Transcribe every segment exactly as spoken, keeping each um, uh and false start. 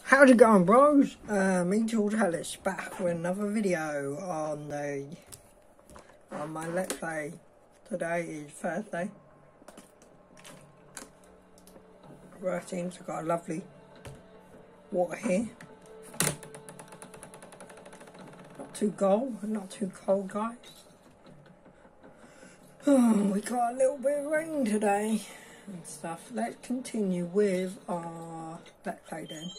How's it going, bros? Uh, me, George Ellis, back with another video on the on my Let's Play. Today is Thursday. thirteenth, I've got a lovely water here. Not too cold, not too cold, guys. Oh, we got a little bit of rain today and stuff. Let's continue with our Let's Play then.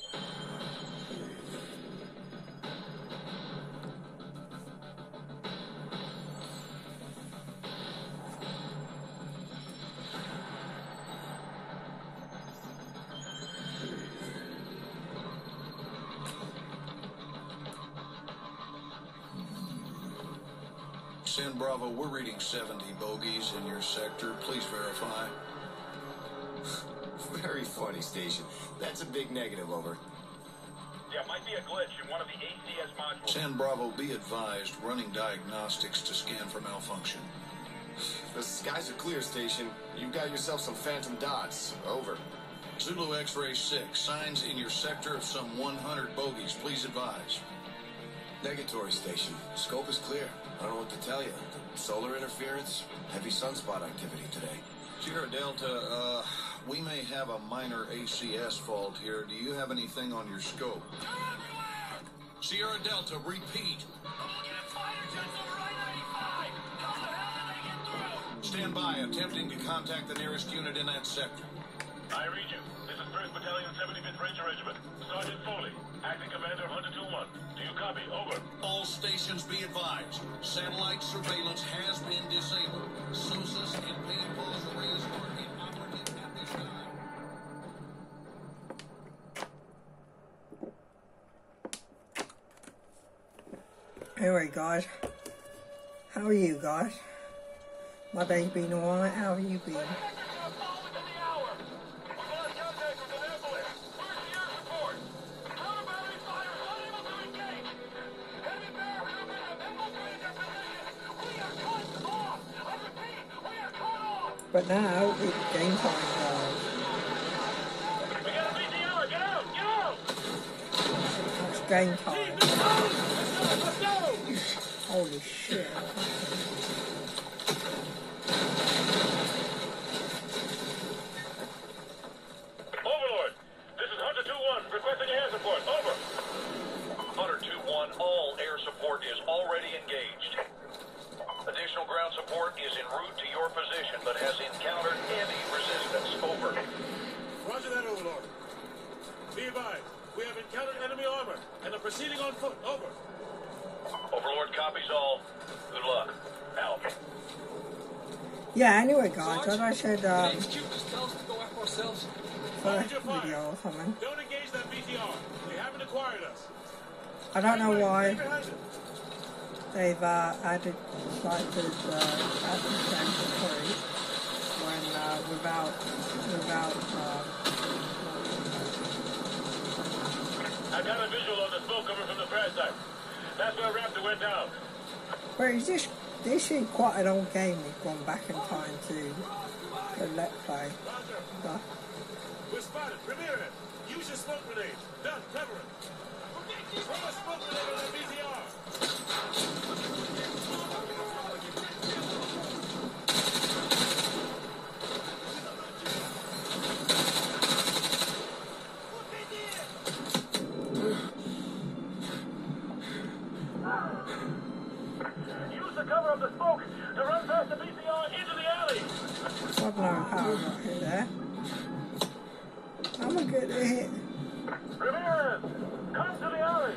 San Bravo, we're reading seventy bogeys in your sector. Please verify. Very funny, Station. That's a big negative, over. Yeah, might be a glitch in one of the A C S modules. San Bravo, be advised, running diagnostics to scan for malfunction. The skies are clear, Station. You've got yourself some phantom dots. Over. Zulu X-Ray six, signs in your sector of some one hundred bogeys. Please advise. Negatory, Station. Scope is clear. I don't know what to tell you. Solar interference, heavy sunspot activity today. Sierra Delta, uh, we may have a minor A C S fault here. Do you have anything on your scope? Sierra Delta, repeat. Stand by, attempting to contact the nearest unit in that sector. I read you. This is first Battalion, seventy-fifth Ranger Regiment. Sergeant Foley, acting commander of Hunter two one. Do you copy? Over. All stations be advised. Satellite surveillance has been disabled. S O S U S and paintballs arrays are inoperative at this time. Anyway, guys, how are you guys? My day's been alright. How have you been? But now it's game time, guys. We gotta beat the hour! Get out! Get out! It's game time. Let's go! Holy shit. Overlord, this is Hunter two one, requesting air support. Over. Hunter two one, all air support is already engaged. Additional ground support is en route to your position, but has encountered heavy resistance. Over. Roger that, Overlord. Be advised, we have encountered enemy armor and are proceeding on foot. Over. Overlord copies all. Good luck. Out. Yeah, anyway, guys, as I said, um, Hold first your fire. video or something, Don't engage that B T R. They haven't acquired us. I don't know why Stay behind it. they've uh, added cited uh, added sensor three when uh, without without um, I've got a visual on the smoke coming from the crash site. That's where Raptor went down. but is this this is quite an old game. We've gone back in time to the Let's Play Roger. stuff. We're spotted. Ramirez, use your smoke grenade. Done. Cover it. Throw a smoke grenade on that B T R. Use the cover of the smoke to run past the B C R into the alley. I don't know how I got hit there. I'm a good hit. Ramirez, come to the alley.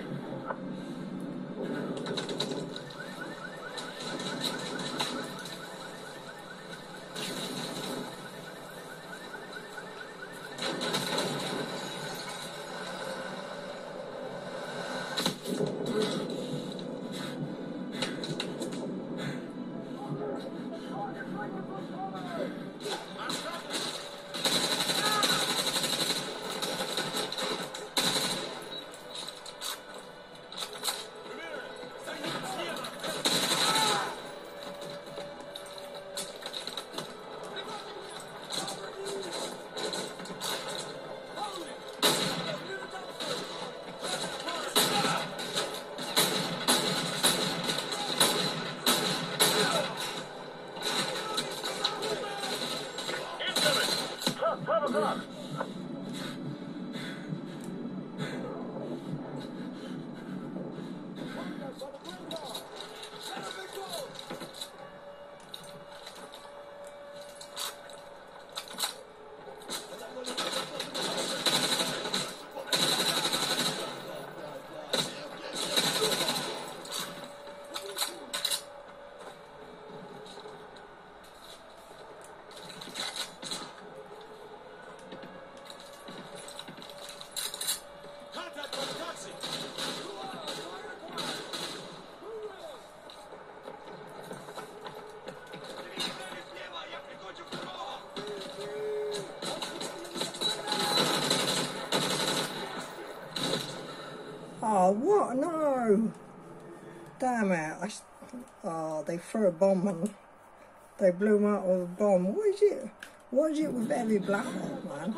Oh, what? No! Damn it. I, oh, they threw a bomb and they blew him out with a bomb. What is it? What is it with every Black Hawk, man?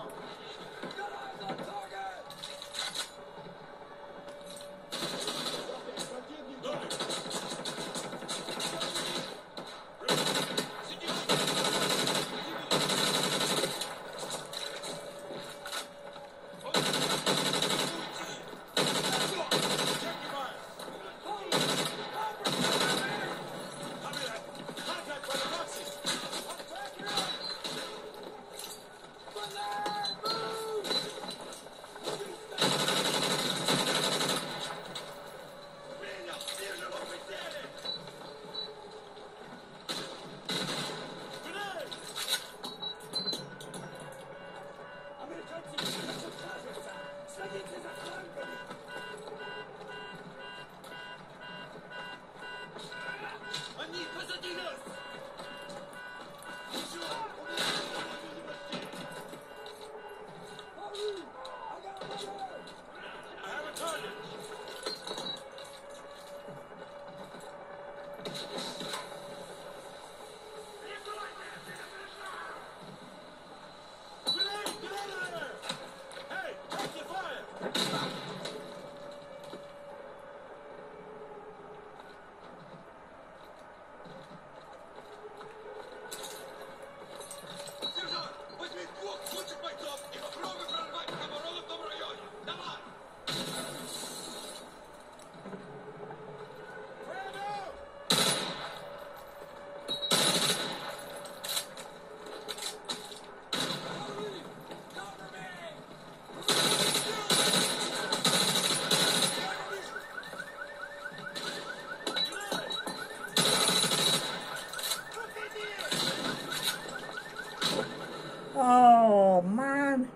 Oh, man.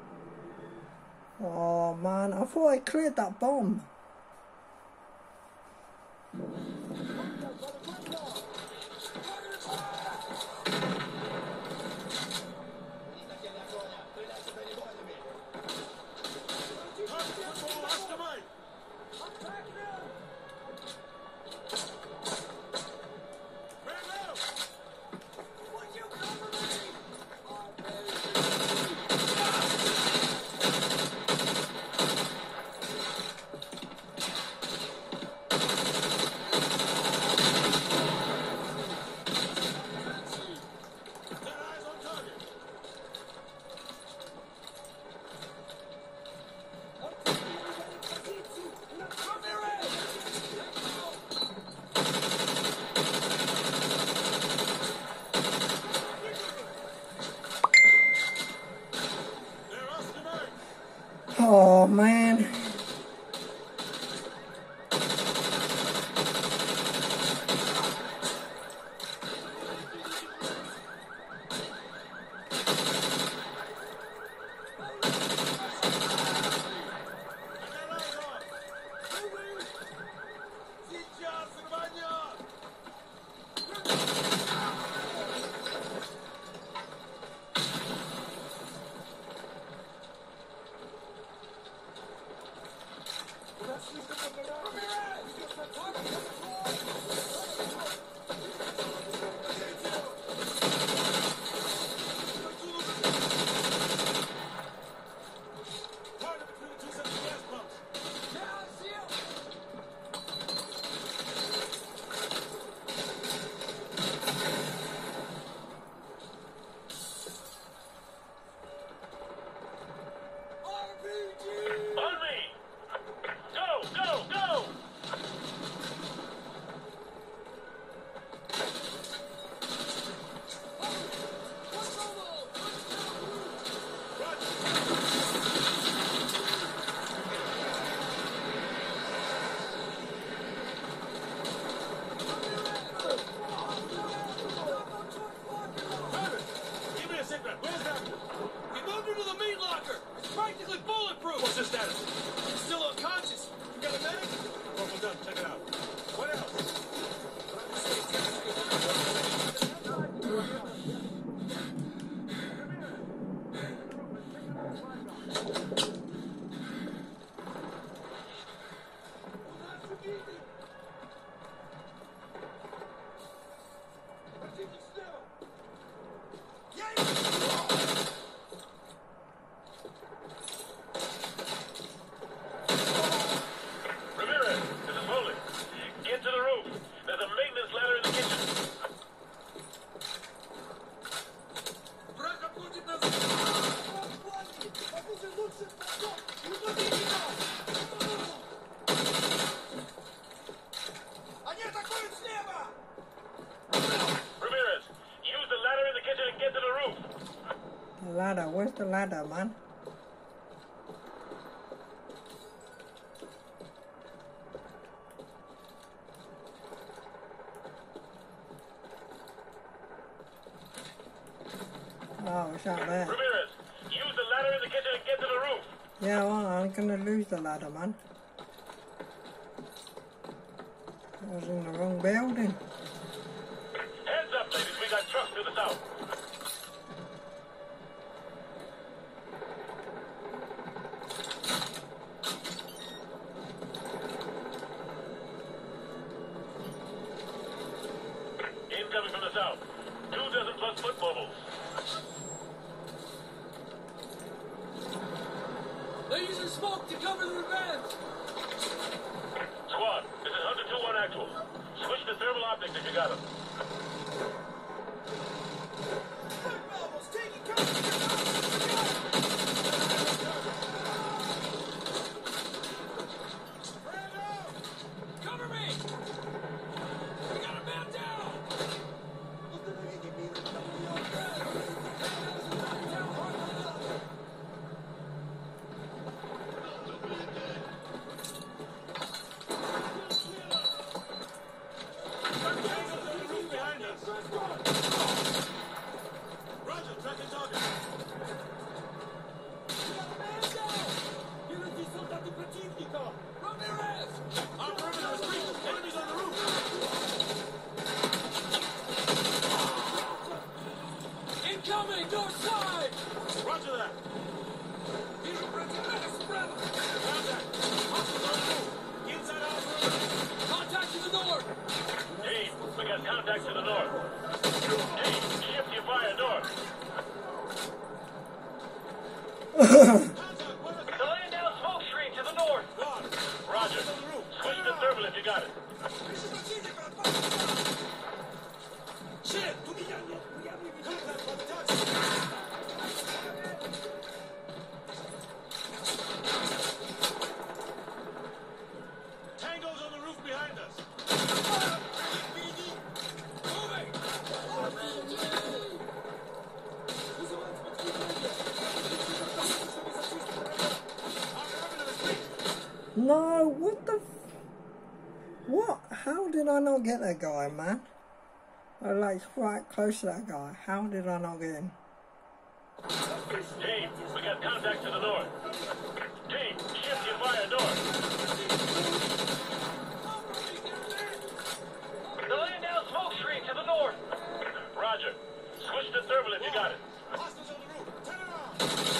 Oh, man. I thought I cleared that bomb. Oh, man. the ladder, man. Oh, it's out there. Ramirez, use the ladder in the kitchen and get to the roof. Yeah, well, I'm gonna lose the ladder, man. I was in the wrong building. Heads up, ladies. We got trucks to the south. Incoming from the south. Two dozen plus foot mobiles. They're using smoke to cover the advance. Squad, this is Hunter two one actual. Switch to thermal optics if you got them. Cover me! We got a man down! Roger, tracking target. Ramirez! Our perimeter is breached. Enemies on the roof. Incoming! North side! Roger that. Contact. Hostiles on the roof. Inside our perimeter. Contact to the north! Team, we got contact to the north. Team, shift your fire north. Contact. Where is They're laying down smoke screen to the north. God. Roger. On the roof. Switch to thermal if you got it. Shit. Contact by the taxi. Tango's on the roof behind us. No, what the f- What? How did I not get that guy, man? I was like right close to that guy. How did I not get him? Team, we got contact to the north. Team, shift your fire north. They're laying down smoke screen to the north. Roger. Switch to thermal if you got it. Hostiles on the roof. Turn around.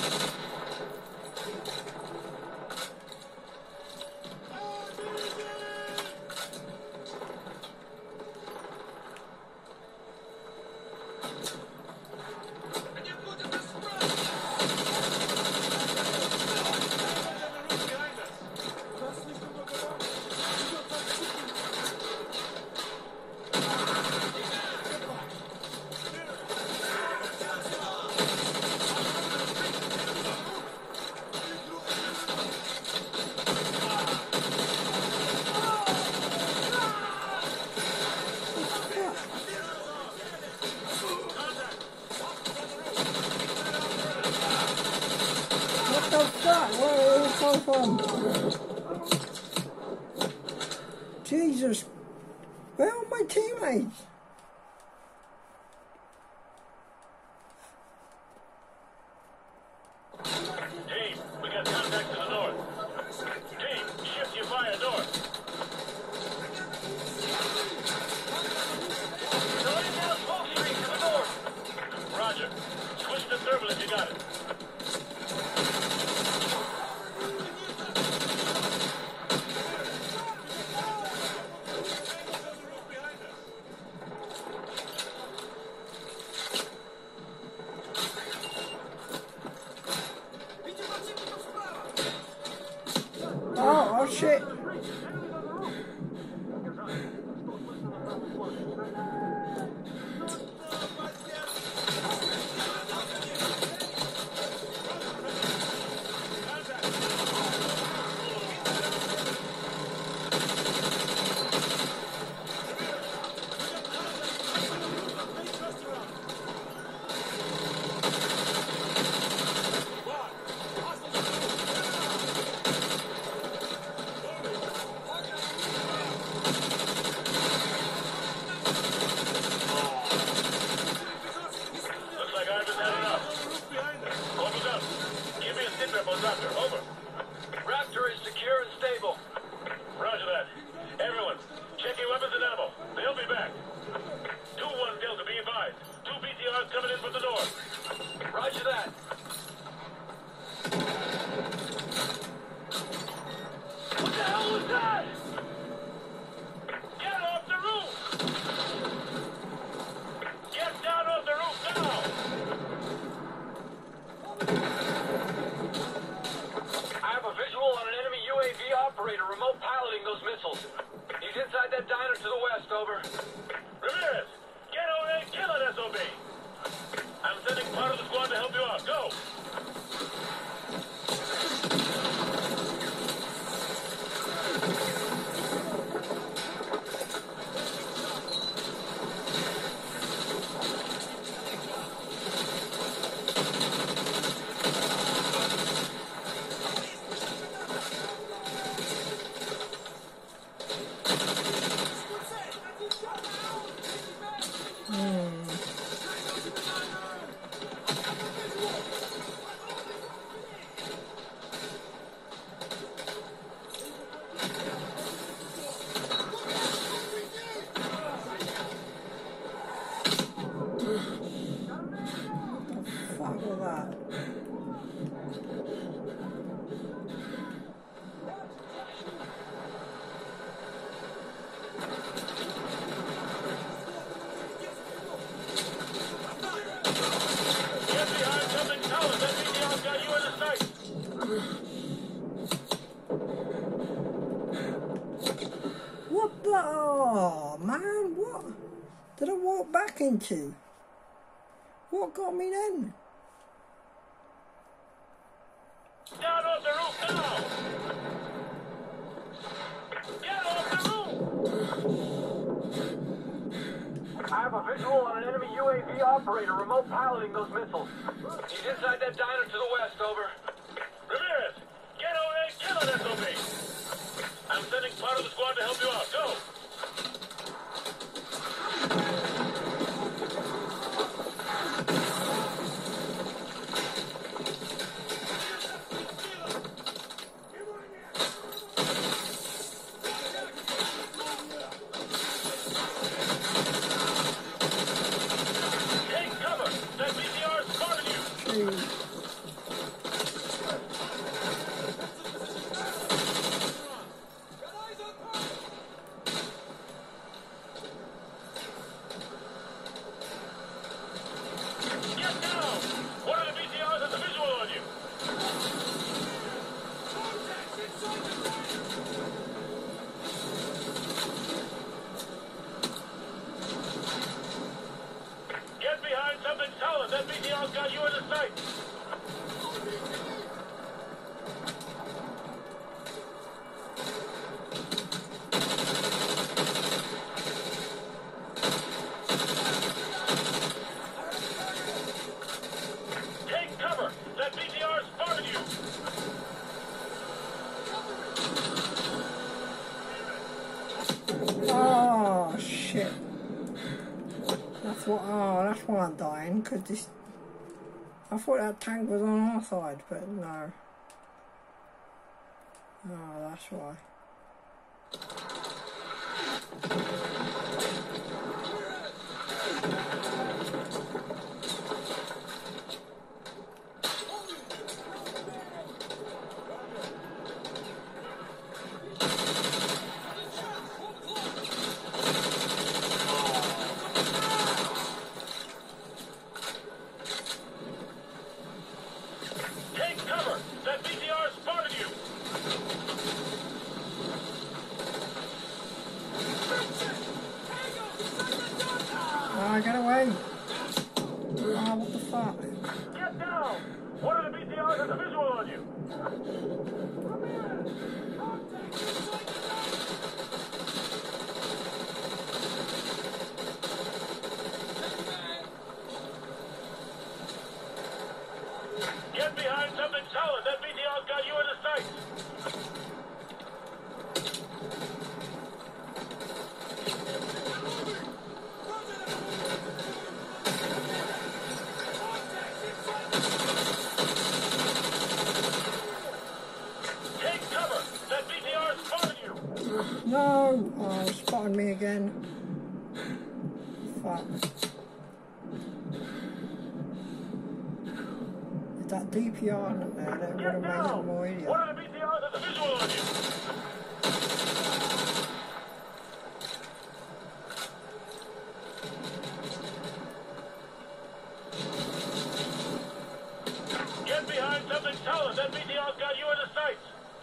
What the fuck? Where did it come from? Jesus. Where are my teammates? Team, we got contact to the north. Team, shift your fire north. They're laying down smoke screen to the north. Roger. Switch to thermal if you got it. Tango's on the roof behind us. Oh, oh shit. a visual on an enemy U A V operator remote piloting those missiles. He's inside that diner to the west, over. Ramirez, get over there and kill it, S O B. I'm sending part of the squad to help you out. Go! Fuck all that. Get behind something solid. That means y'all got you in the sight. What the? Oh, man, what did I walk back into? What got me then? Down off the roof now! Get off the roof! I have a visual on an enemy U A V operator remote piloting those missiles. He's inside that diner to the west, over. Ramirez, get over there and kill it, S O B. I'm sending part of the squad to help you out. Go! Take cover! That B T R is spotted you! Jeez. Get down! One of the B T Rs has a visual on you! Get behind something solid. That B T R's got you in the sight. Take cover. That B T R spotted you. Oh shit. That's what. Oh, that's why I'm dying. Cause this. I thought that tank was on our side, but no. Oh, that's why. Take cover. That B T R spotted you. Oh, get away. Oh, what the fuck? Get down. One of the B T Rs has a visual on you. Get behind something solid. That B T R's got you in the sight. Take cover. That B T R spotted you. No! Oh, spotted me again. Fuck. If that D P R not there, that would Get have made it down. more easier. One of the B T Rs has a visual on you. Get behind something solid. That B T R's got you in the sights.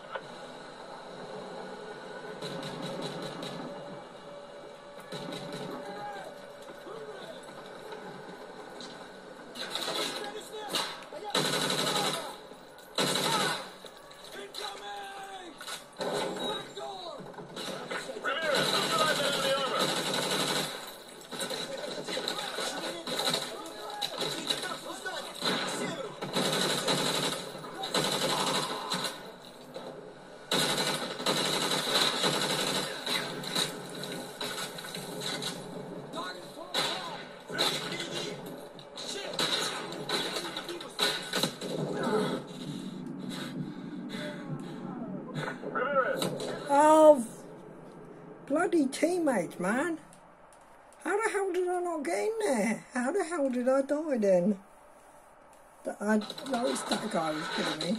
Ramirez. Oh, bloody teammates, man. How the hell did I not get in there? How the hell did I die then? I noticed that guy was killing me.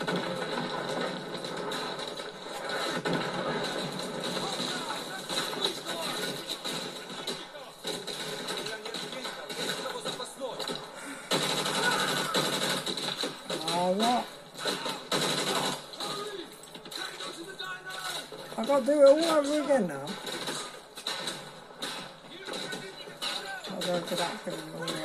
Oh, what? I got to do it all over again now. I'll go to that film.